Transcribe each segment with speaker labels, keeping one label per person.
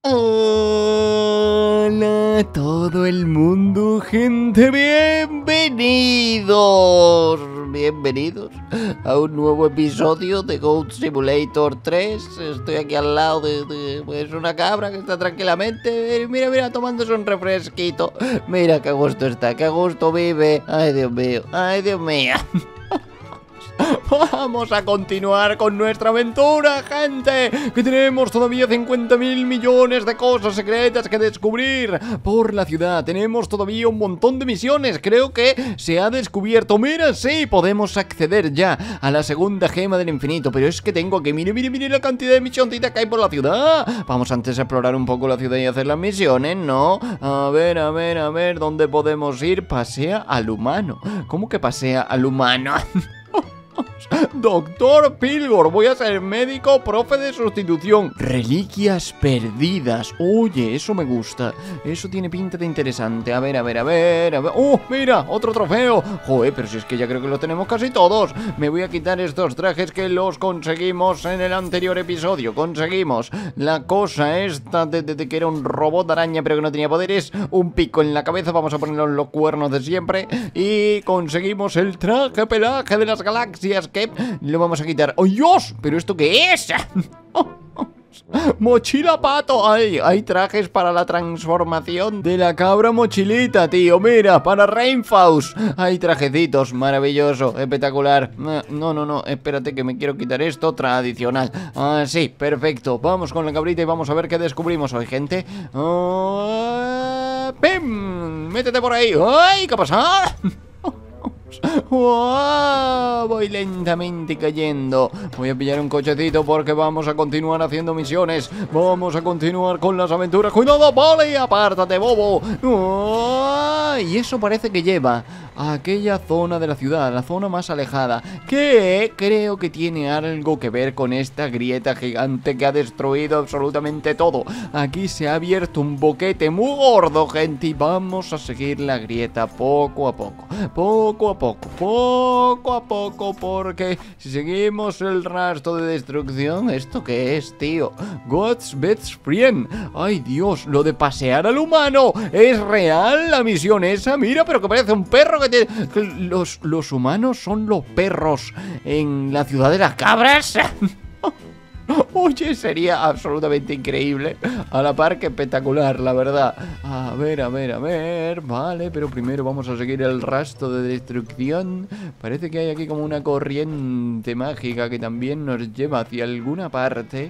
Speaker 1: Hola a todo el mundo, gente, bienvenidos a un nuevo episodio de Goat Simulator 3. Estoy aquí al lado de pues, una cabra que está tranquilamente, mira, tomándose un refresquito. Mira qué a gusto está, qué a gusto vive. Ay, Dios mío, ay, Dios mío. Vamos a continuar con nuestra aventura, gente, que tenemos todavía 50.000 millones de cosas secretas que descubrir por la ciudad. Tenemos todavía un montón de misiones. Creo que se ha descubierto, mira, sí, podemos acceder ya a la segunda gema del infinito. Pero es que tengo que, mire la cantidad de misioncitas que hay por la ciudad. Vamos antes a explorar un poco la ciudad y hacer las misiones, ¿no? A ver, ¿dónde podemos ir? Pasea al humano. ¿Cómo que pasea al humano? Doctor Pilgor, voy a ser médico, profe de sustitución. Reliquias perdidas. Oye, eso me gusta. Eso tiene pinta de interesante. A ver. ¡Oh, mira! Otro trofeo. Joder, pero si es que ya creo que lo tenemos casi todos. Me voy a quitar estos trajes que los conseguimos en el anterior episodio. Conseguimos la cosa esta de que era un robot araña pero que no tenía poderes. Un pico en la cabeza. Vamos a ponerlo en los cuernos de siempre. Y conseguimos el traje pelaje de las galaxias, que lo vamos a quitar. ¡Oh, Dios! ¿Pero esto qué es? Mochila pato. Ay, hay trajes para la transformación de la cabra mochilita, tío. Mira, para Rainfaust hay trajecitos, maravilloso, espectacular. No, espérate que me quiero quitar esto tradicional. Ah, sí, perfecto. Vamos con la cabrita y vamos a ver qué descubrimos hoy, gente. ¡Pim! Métete por ahí. ¡Ay! ¿Qué pasa? ¡Wow! Voy lentamente cayendo. Voy a pillar un cochecito porque vamos a continuar haciendo misiones. Vamos a continuar con las aventuras. ¡Cuidado! ¡Vale! ¡Apártate, bobo! ¡Oh! Y eso parece que lleva a aquella zona de la ciudad, la zona más alejada, que creo que tiene algo que ver con esta grieta gigante que ha destruido absolutamente todo. Aquí se ha abierto un boquete muy gordo, gente, y vamos a seguir la grieta poco a poco, porque si seguimos el rastro de destrucción, ¿esto qué es, tío? God's best friend. Ay, Dios, lo de pasear al humano es real, la misión esa. Mira, pero que parece un perro que los humanos son los perros en la ciudad de las cabras. Oye, sería absolutamente increíble. A la par que espectacular, la verdad. A ver, vale, pero primero vamos a seguir el rastro de destrucción. Parece que hay aquí como una corriente mágica que también nos lleva hacia alguna parte.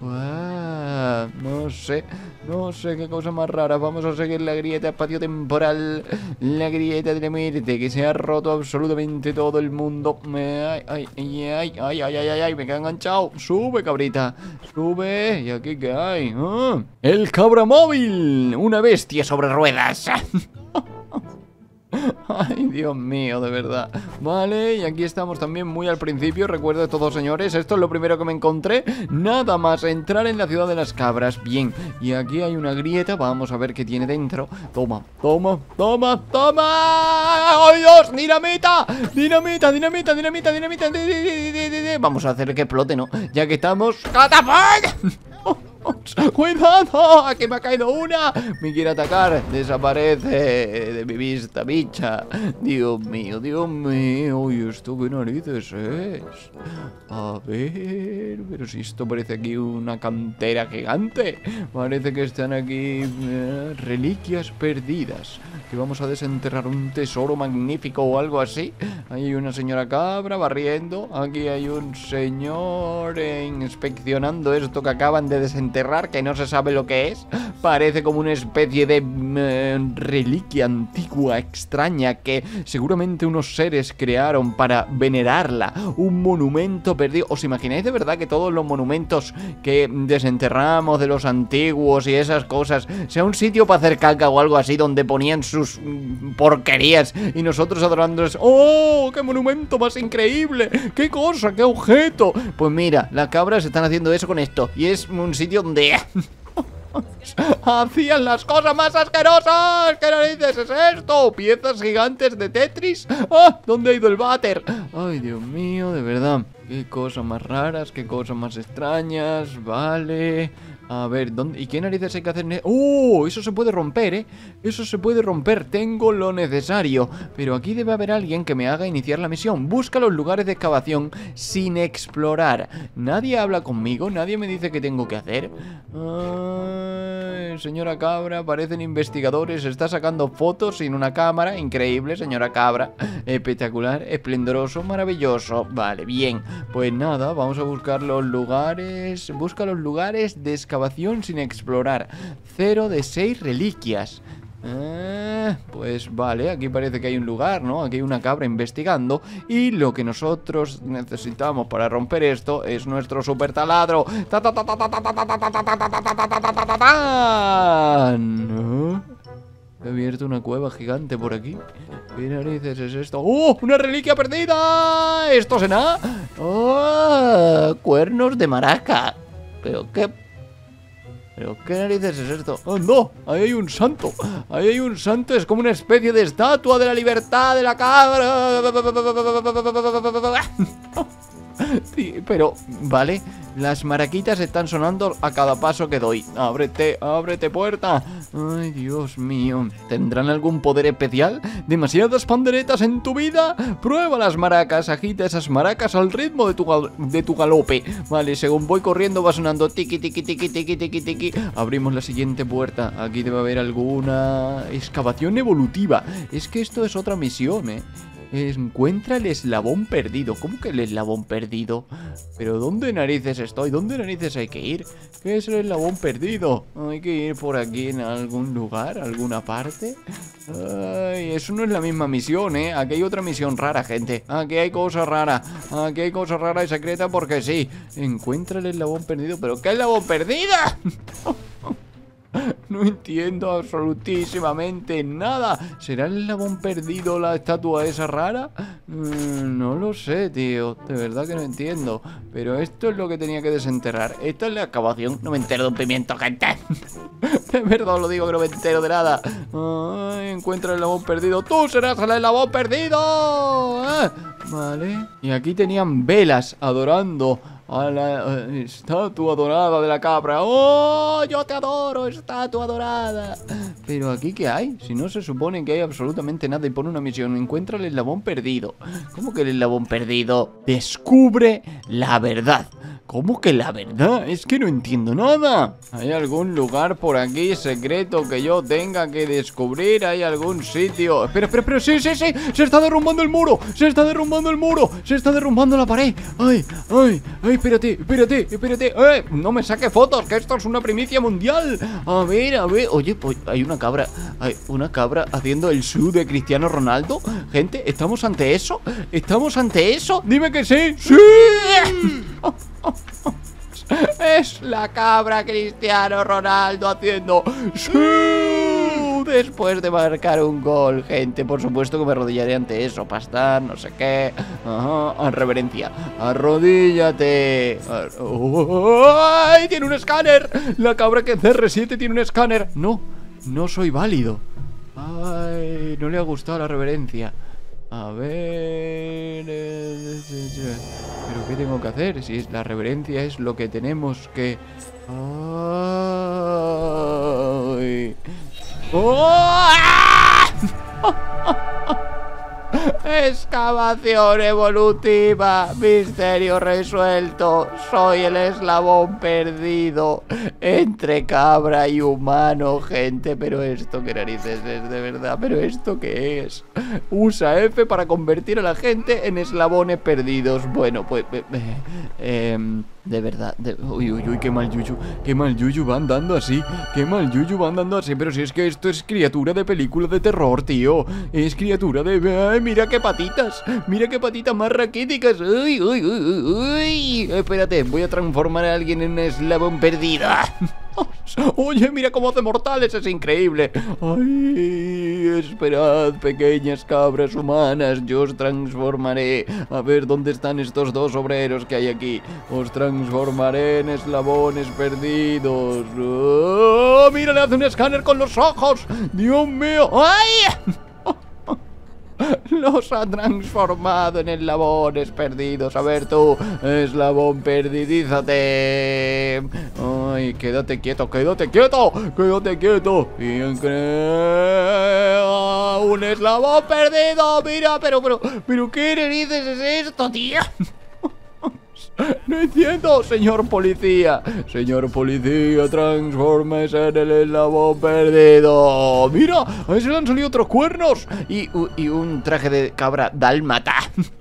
Speaker 1: No sé qué cosa más rara. Vamos a seguir la grieta espaciotemporal, la grieta de la muerte, que se ha roto absolutamente todo el mundo. Ay, me queda enganchado. Sube, cabrita, sube. ¿Y aquí qué hay? El cabra móvil, una bestia sobre ruedas. Ay, Dios mío, de verdad. Vale, y aquí estamos también muy al principio. Recuerdo todo, señores, esto es lo primero que me encontré. Nada más entrar en la ciudad de las cabras. Bien, y aquí hay una grieta. Vamos a ver qué tiene dentro. Toma. ¡Ay, Dios! ¡Dinamita! Vamos a hacer que explote, ¿no? Ya que estamos... ¡Catapult! ¡Cuidado! ¡Aquí me ha caído una! Me quiere atacar. Desaparece de mi vista, bicha. Dios mío. Uy, ¿esto qué narices es? A ver... Pero si esto parece aquí una cantera gigante. Parece que están aquí reliquias perdidas, que vamos a desenterrar un tesoro magnífico o algo así. Ahí hay una señora cabra barriendo. Aquí hay un señor inspeccionando esto que acaban de desenterrar, que no se sabe lo que es. Parece como una especie de reliquia antigua, extraña, que seguramente unos seres crearon para venerarla. Un monumento perdido. ¿Os imagináis de verdad que todos los monumentos que desenterramos de los antiguos y esas cosas sea un sitio para hacer caca o algo así, donde ponían sus porquerías y nosotros adorándoles? ¡Oh, qué monumento más increíble! ¡Qué cosa, qué objeto! Pues mira, las cabras están haciendo eso con esto, y es un sitio donde hacían las cosas más asquerosas. ¿Qué narices es esto? ¿Piezas gigantes de Tetris? ¡Ah! ¿Dónde ha ido el váter? Ay, Dios mío, de verdad. Qué cosas más raras, qué cosas más extrañas. Vale. A ver, ¿dónde? ¿Y qué narices hay que hacer? ¡Oh! Eso se puede romper, ¿eh? Eso se puede romper. Tengo lo necesario. Pero aquí debe haber alguien que me haga iniciar la misión. Busca los lugares de excavación sin explorar. Nadie habla conmigo. Nadie me dice qué tengo que hacer. Ay, señora Cabra, parecen investigadores. Está sacando fotos sin una cámara. Increíble, señora Cabra. Espectacular, esplendoroso, maravilloso. Vale, bien. Pues nada, vamos a buscar los lugares. Busca los lugares de excavación sin explorar. 0 de 6 reliquias. Pues vale, aquí parece que hay un lugar, ¿no? Aquí hay una cabra investigando. Y lo que nosotros necesitamos para romper esto es nuestro super taladro. ¿No? He abierto una cueva gigante por aquí. ¿Qué narices es esto? ¡Oh! ¡Una reliquia perdida! ¿Esto será? ¡Oh! Cuernos de maraca. ¿Pero qué narices es esto? ¡Oh, no! Ahí hay un santo. Ahí hay un santo. Es como una especie de estatua de la libertad de la cabra. Sí, pero, vale. Las maraquitas están sonando a cada paso que doy. Ábrete, ábrete puerta. Ay, Dios mío. ¿Tendrán algún poder especial? ¿Demasiadas panderetas en tu vida? Prueba las maracas. Agita esas maracas al ritmo de tu galope. Vale, según voy corriendo va sonando tiki, tiki, tiki, tiki, tiki, tiki. Abrimos la siguiente puerta. Aquí debe haber alguna excavación evolutiva. Es que esto es otra misión, ¿eh? Encuentra el eslabón perdido. ¿Cómo que el eslabón perdido? ¿Pero dónde narices estoy? ¿Dónde narices hay que ir? ¿Qué es el eslabón perdido? ¿Hay que ir por aquí en algún lugar? ¿Alguna parte? Ay, eso no es la misma misión, ¿eh? Aquí hay otra misión rara, gente. Aquí hay cosas raras. Aquí hay cosas raras y secretas porque sí. Encuentra el eslabón perdido. ¿Pero qué eslabón perdida? No entiendo absolutísimamente nada. ¿Será el eslabón perdido la estatua esa rara? No lo sé, tío. De verdad que no entiendo. Pero esto es lo que tenía que desenterrar. Esta es la excavación. No me entero de un pimiento, gente. De verdad os lo digo que no me entero de nada. Ay, encuentra el eslabón perdido. ¡Tú serás el eslabón perdido! Vale. Y aquí tenían velas adorando a la estatua dorada de la cabra. ¡Oh! Yo te adoro, estatua dorada. Pero aquí, ¿qué hay? Si no se supone que hay absolutamente nada. Y pone una misión, encuentra el eslabón perdido. ¿Cómo que el eslabón perdido? Descubre la verdad. ¿Cómo que la verdad? Es que no entiendo nada. ¿Hay algún lugar por aquí secreto que yo tenga que descubrir? ¿Hay algún sitio? Espera, sí. Se está derrumbando el muro. Se está derrumbando el muro. Se está derrumbando la pared. Ay, espérate. No me saque fotos, que esto es una primicia mundial. A ver. Oye, pues hay una cabra. Hay una cabra haciendo el show de Cristiano Ronaldo. Gente, ¿estamos ante eso? ¿Estamos ante eso? Dime que sí. ¡Sí! Es la cabra Cristiano Ronaldo haciendo ¡sí! Después de marcar un gol, gente. Por supuesto que me arrodillaré ante eso. Pastar, no sé qué. Ajá, reverencia. Arrodíllate. ¡Ay! Tiene un escáner. La cabra que CR7 tiene un escáner. No soy válido. Ay, no le ha gustado la reverencia. A ver... ¿Pero qué tengo que hacer? Si es la reverencia es lo que tenemos que... ¡Ay! ¡Oh! Excavación evolutiva. Misterio resuelto. Soy el eslabón perdido entre cabra y humano, gente. Pero esto qué narices es, de verdad. Pero esto qué es. Usa F para convertir a la gente en eslabones perdidos. Bueno, pues de verdad, uy, qué mal yuyu van dando así. Pero si es que esto es criatura de película de terror, tío. Es criatura de... ¡Ay, mira qué patitas! ¡Mira qué patitas más raquíticas! ¡Uy! Espérate, voy a transformar a alguien en un eslabón perdido. Oye, mira cómo hace mortales, es increíble. Ay, esperad, pequeñas cabras humanas, yo os transformaré. A ver, ¿dónde están estos dos obreros que hay aquí? Os transformaré en eslabones perdidos. ¡Oh! Mira, le hace un escáner con los ojos. Dios mío. ¡Ay! Los ha transformado en eslabones perdidos. A ver tú, eslabón perdidízate. Ay, quédate quieto, quédate quieto, quédate quieto. Bien, crea un eslabón perdido. Mira, pero ¿qué narices es esto, tío? No entiendo, señor policía. Señor policía, transfórmese en el eslabón perdido. Mira, a ese le han salido otros cuernos. Y un traje de cabra dálmata.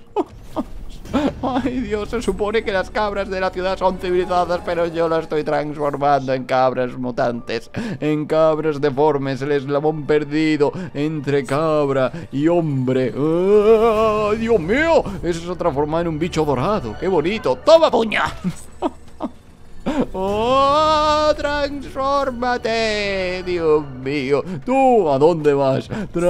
Speaker 1: Ay, Dios, se supone que las cabras de la ciudad son civilizadas, pero yo las estoy transformando en cabras mutantes, en cabras deformes, el eslabón perdido entre cabra y hombre. ¡Oh, Dios mío! Eso se ha transformado en un bicho dorado. ¡Qué bonito! ¡Toma, puña! ¡Oh, transfórmate! Dios mío. ¿Tú a dónde vas?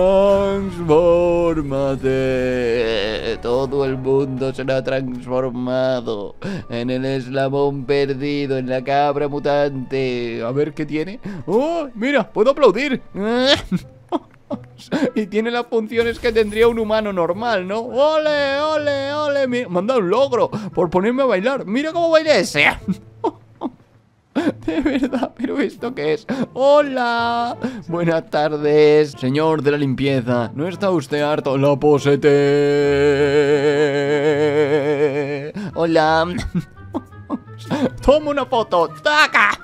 Speaker 1: Transfórmate. Todo el mundo será transformado en el eslabón perdido, en la cabra mutante. A ver qué tiene. ¡Oh, mira! ¡Puedo aplaudir! Y tiene las funciones que tendría un humano normal, ¿no? ¡Ole, ole, ole! Me han dado un logro por ponerme a bailar. ¡Mira cómo baila ese! De verdad, ¿pero esto qué es? ¡Hola! Buenas tardes, señor de la limpieza. ¿No está usted harto? La posete. Hola. Toma una foto. ¡Taca!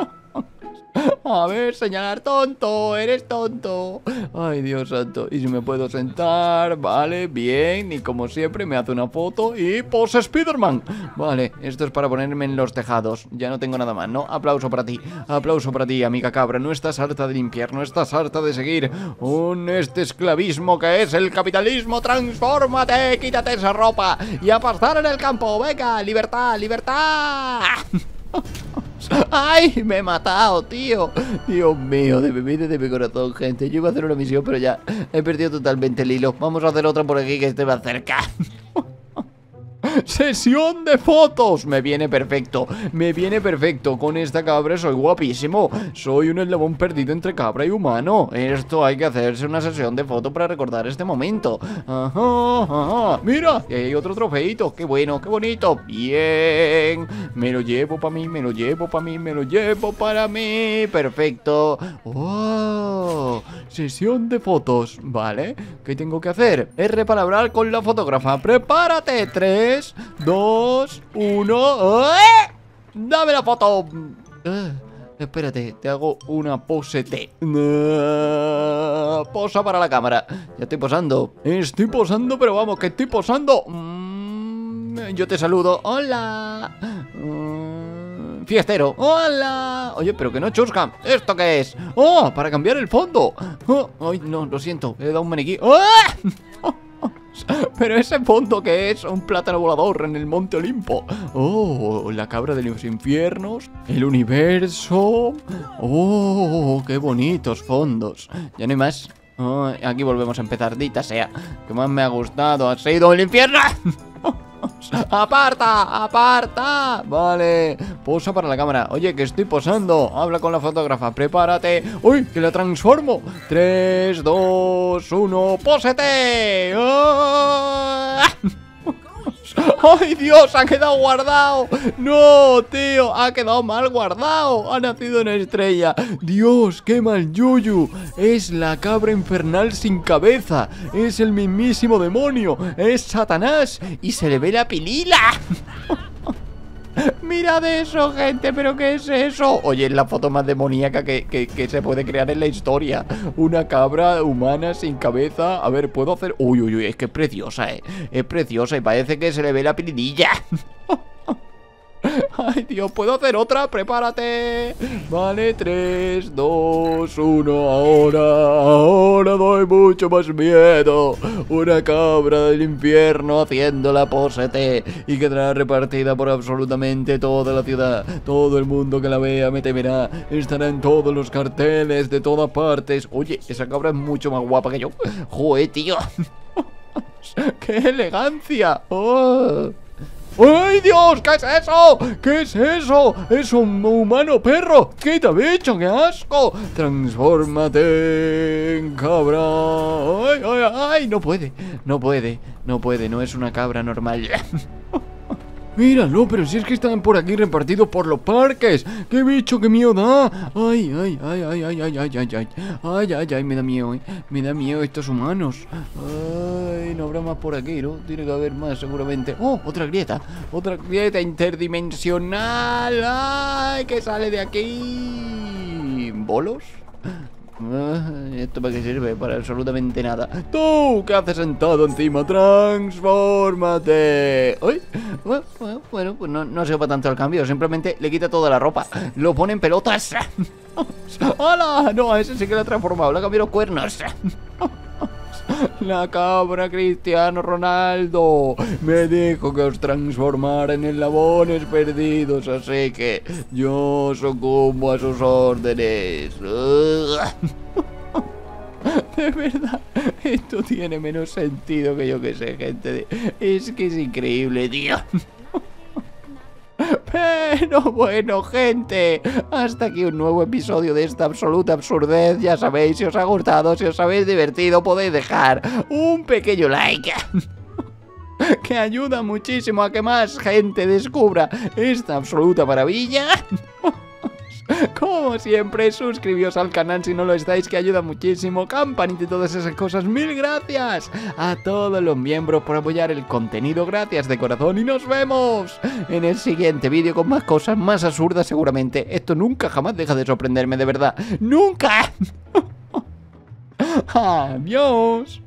Speaker 1: A ver, señalar tonto, eres tonto. Ay, Dios santo. Y si me puedo sentar, vale, bien. Y como siempre me hace una foto y pose Spiderman. Vale, esto es para ponerme en los tejados. Ya no tengo nada más, ¿no? Aplauso para ti, amiga cabra. No estás harta de limpiar, no estás harta de seguir este esclavismo que es el capitalismo. Transfórmate, quítate esa ropa y a pastar en el campo. Venga, libertad, libertad. ¡Ay! Me he matado, tío. Dios mío, de mi vida y de mi corazón, gente. Yo iba a hacer una misión, pero ya he perdido totalmente el hilo. Vamos a hacer otra por aquí que esté más cerca. ¡Sesión de fotos! Me viene perfecto. Me viene perfecto. Con esta cabra soy guapísimo. Soy un eslabón perdido entre cabra y humano. Esto hay que hacerse una sesión de fotos para recordar este momento. Ajá, ajá. Mira, y hay otro trofeito. Qué bueno, qué bonito. Bien. Me lo llevo para mí, me lo llevo para mí, me lo llevo para mí. Perfecto. ¡Oh! Sesión de fotos. Vale. ¿Qué tengo que hacer? R para hablar con la fotógrafa. ¡Prepárate! 3, 2, 1. ¡Dame la foto! Espérate, te hago una pose T. Posa para la cámara. Ya estoy posando. Estoy posando, pero vamos, que estoy posando. Yo te saludo. Hola. Fiestero. Hola. Oye, pero que no chusca. ¿Esto qué es? ¡Oh! Para cambiar el fondo. Ay, no, lo siento. He dado un maniquí. Pero ese fondo que es un plátano volador en el Monte Olimpo. Oh, la cabra de los infiernos. El universo. Oh, qué bonitos fondos. Ya no hay más. Oh, aquí volvemos a empezar, dita sea. Que más me ha gustado ha sido el infierno. ¡Aparta! ¡Aparta! Vale, posa para la cámara. Oye, que estoy posando. Habla con la fotógrafa, prepárate. ¡Uy! ¡Que la transformo! 3, 2, 1, ¡pósete! ¡Oh! ¡Ay, Dios! ¡Ha quedado guardado! ¡No, tío! ¡Ha quedado mal guardado! ¡Ha nacido una estrella! ¡Dios! ¡Qué mal yuyu! Es la cabra infernal sin cabeza. Es el mismísimo demonio. Es Satanás. Y se le ve la pilila. Mirad eso, gente, pero ¿qué es eso? Oye, es la foto más demoníaca que se puede crear en la historia. Una cabra humana sin cabeza. A ver, ¿puedo hacer? Uy, uy, uy, es que es preciosa, es preciosa y parece que se le ve la pirinilla. Ay, Dios, ¿puedo hacer otra? Prepárate. Vale, 3, 2, 1. Ahora doy mucho más miedo. Una cabra del infierno haciendo la pose T y quedará repartida por absolutamente toda la ciudad. Todo el mundo que la vea me temerá. Estará en todos los carteles de todas partes. Oye, esa cabra es mucho más guapa que yo. Joder, tío. ¡Qué elegancia! ¡Oh! ¡Ay, Dios! ¿Qué es eso? ¿Qué es eso? ¡Es un humano perro! ¡Quita, bicho! ¡Qué asco! ¡Transfórmate en cabra! ¡Ay, ay, ay! No puede, no puede, no puede. No es una cabra normal. Míralo, pero si es que están por aquí repartidos por los parques. ¡Qué bicho, qué miedo da! ¡Ay, ay, ay, ay, ay, ay, ay, ay, ay! ¡Ay, ay, ay! Me da miedo, me da miedo estos humanos. ¡Ay! No habrá más por aquí, ¿no? Tiene que haber más seguramente. ¡Oh! Otra grieta interdimensional. ¡Ay! ¿Qué sale de aquí? ¿Bolos? ¿Esto para qué sirve? Para absolutamente nada. ¡Tú! ¿Qué haces sentado encima? ¡Transfórmate! ¡Ay! Bueno, pues no se va tanto el cambio. Simplemente le quita toda la ropa. Lo pone en pelotas. ¡Hala! No, a ese sí que lo ha transformado. Le ha cambiado los cuernos. La cabra Cristiano Ronaldo me dijo que os transformara en eslabones perdidos, así que yo sucumbo a sus órdenes. De verdad, esto tiene menos sentido que yo que sé, gente. Es que es increíble, tío. Pero bueno, gente, hasta aquí un nuevo episodio de esta absoluta absurdez. Ya sabéis, si os ha gustado, si os habéis divertido, podéis dejar un pequeño like que ayuda muchísimo a que más gente descubra esta absoluta maravilla. Como siempre, suscribíos al canal si no lo estáis, que ayuda muchísimo. Campanita y todas esas cosas. Mil gracias a todos los miembros por apoyar el contenido. Gracias de corazón y nos vemos en el siguiente vídeo con más cosas más absurdas seguramente. Esto nunca jamás deja de sorprenderme, de verdad. ¡Nunca! Adiós.